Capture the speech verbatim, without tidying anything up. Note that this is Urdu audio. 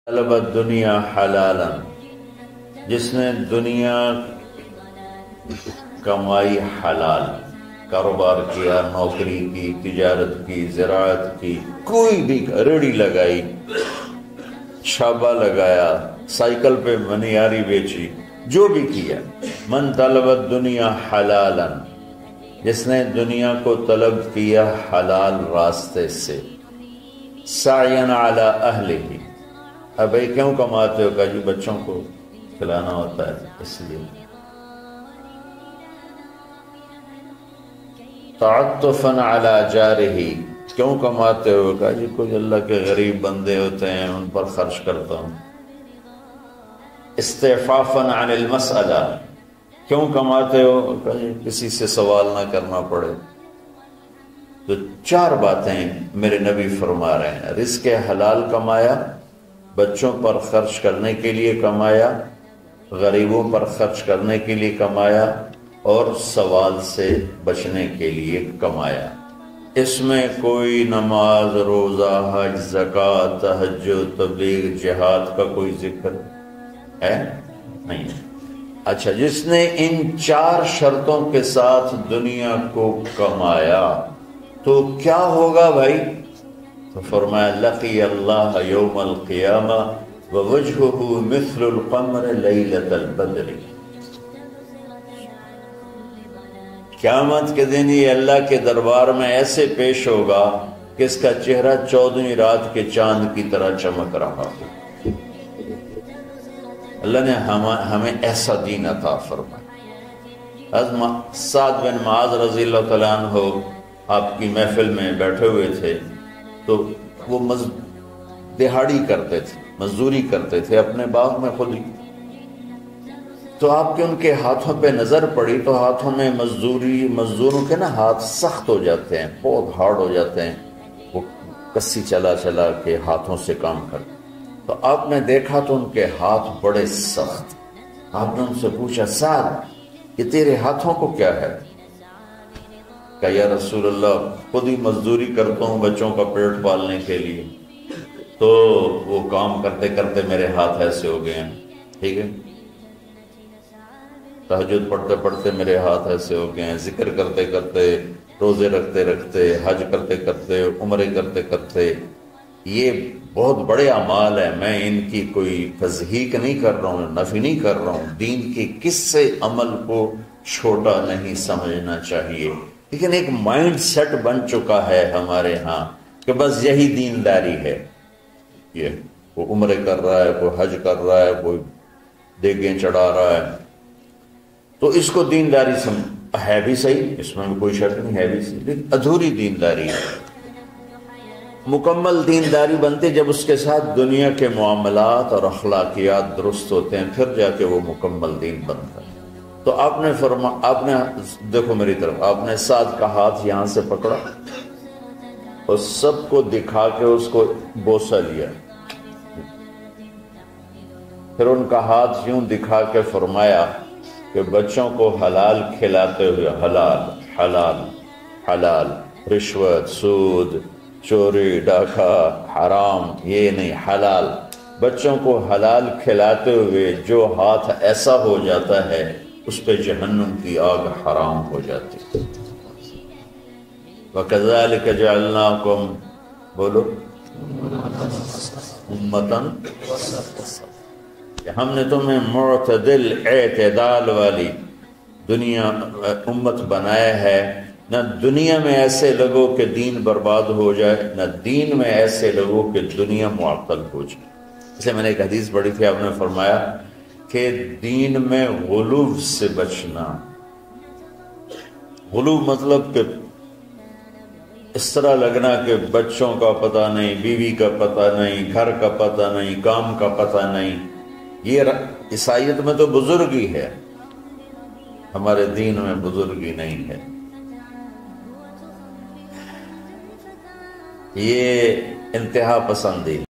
طلب الدنیا حلالا، جس نے دنیا کمائی حلال، کاروبار کیا، نوکری کی، تجارت کی، زراعت کی، کوئی بھی ریڑھی لگائی، چھابا لگایا، سائیکل پہ منیاری بیچی، جو بھی کیا، من طلب الدنیا حلالا، جس نے دنیا کو طلب کیا حلال راستے سے، سعین علی اہلہ، اب بھائی کیوں کماتے ہو؟ کہ جی بچوں کو کھلانا ہوتا ہے اس لیے، تعطفا علی جارہ، کیوں کماتے ہو؟ کہ جی کچھ اللہ کے غریب بندے ہوتے ہیں ان پر خرچ کرتا ہوں، استعفافا عن المسئلہ، کیوں کماتے ہو؟ کہ جی کسی سے سوال نہ کرنا پڑے۔ تو چار باتیں میرے نبی فرما رہے ہیں، رزق حلال کمایا، بچوں پر خرچ کرنے کے لیے کمایا، غریبوں پر خرچ کرنے کے لیے کمایا، اور سوال سے بچنے کے لیے کمایا۔ اس میں کوئی نماز، روزہ، حج، زکوٰۃ، تہجد، تبلیغ، جہاد کا کوئی ذکر ہے نہیں۔ اچھا، جس نے ان چار شرطوں کے ساتھ دنیا کو کمایا تو کیا ہوگا بھائی؟ تو فرمایا لقی اللہ یوم القیامہ ووجہہ مثل القمر لیلۃ البدر، قیامت کے دن یہ اللہ کے دربار میں ایسے پیش ہوگا کہ اس کا چہرہ چودہویں رات کے چاند کی طرح چمک رہا ہو۔ اللہ نے ہمیں ایسا دین عطا فرمایا۔ حضرت سعد بن معاذ رضی اللہ تعالیٰ عنہ آپ کی محفل میں بیٹھے ہوئے تھے، تو وہ مز... دہاڑی کرتے تھے، مزدوری کرتے تھے اپنے باغ میں خود ہی۔ تو آپ کے ان کے ہاتھوں پہ نظر پڑی تو ہاتھوں میں مزدوری، مزدوروں کے نا ہاتھ سخت ہو جاتے ہیں، بہت ہارڈ ہو جاتے ہیں، وہ کسی چلا چلا کے ہاتھوں سے کام کرتے۔ تو آپ نے دیکھا تو ان کے ہاتھ بڑے سخت۔ آپ نے ان سے پوچھا سعد یہ تیرے ہاتھوں کو کیا ہے؟ کہ یا رسول اللہ خود ہی مزدوری کرتا ہوں بچوں کا پیٹ پالنے کے لیے، تو وہ کام کرتے کرتے میرے ہاتھ ایسے ہو گئے ہیں، ٹھیک ہے، تہجد پڑھتے پڑھتے میرے ہاتھ ایسے ہو گئے ہیں، ذکر کرتے کرتے، روزے رکھتے رکھتے، حج کرتے کرتے، عمرے کرتے کرتے، یہ بہت بڑے اعمال ہیں، میں ان کی کوئی تضحیق نہیں کر رہا ہوں، نفی نہیں کر رہا ہوں، دین کے کس سے عمل کو چھوٹا نہیں سمجھنا چاہیے، لیکن ایک مائنڈ سیٹ بن چکا ہے ہمارے ہاں کہ بس یہی دینداری ہے، یہ کوئی عمرے کر رہا ہے، کوئی حج کر رہا ہے، کوئی دیگیں چڑھا رہا ہے، تو اس کو دینداری سمجھ ہے بھی صحیح، اس میں بھی کوئی شک نہیں، ہے بھی صحیح، لیکن ادھوری دینداری ہے۔ مکمل دینداری بنتے جب اس کے ساتھ دنیا کے معاملات اور اخلاقیات درست ہوتے ہیں، پھر جا کے وہ مکمل دین بنتا ہے۔ تو آپ نے فرما آپ نے دیکھو میری طرف، آپ نے سعد کا ہاتھ یہاں سے پکڑا اور سب کو دکھا کے اس کو بوسہ لیا، پھر ان کا ہاتھ یوں دکھا کے فرمایا کہ بچوں کو حلال کھلاتے ہوئے، حلال حلال حلال، رشوت، سود، چوری، ڈاکہ، حرام، یہ نہیں، حلال، بچوں کو حلال کھلاتے ہوئے جو ہاتھ ایسا ہو جاتا ہے اس پہ جہنم کی آگ حرام ہو جاتی۔ وَكَذَلِكَ جَعَلْنَاكُمْ، بولو، امتاً، کہ ہم نے تمہیں معتدل، اعتدال والی دنیا امت بنایا ہے، نہ دنیا میں ایسے لگو کہ دین برباد ہو جائے، نہ دین میں ایسے لگو کہ دنیا معطل ہو جائے۔ اس لیے میں نے ایک حدیث پڑھی تھی، آپ نے فرمایا کہ دین میں غلو سے بچنا، غلو مطلب کہ اس طرح لگنا کہ بچوں کا پتہ نہیں، بیوی کا پتہ نہیں، گھر کا پتہ نہیں، کام کا پتہ نہیں، یہ عیسائیت میں تو بزرگی ہے، ہمارے دین میں بزرگی نہیں ہے۔ یہ انتہا پسندی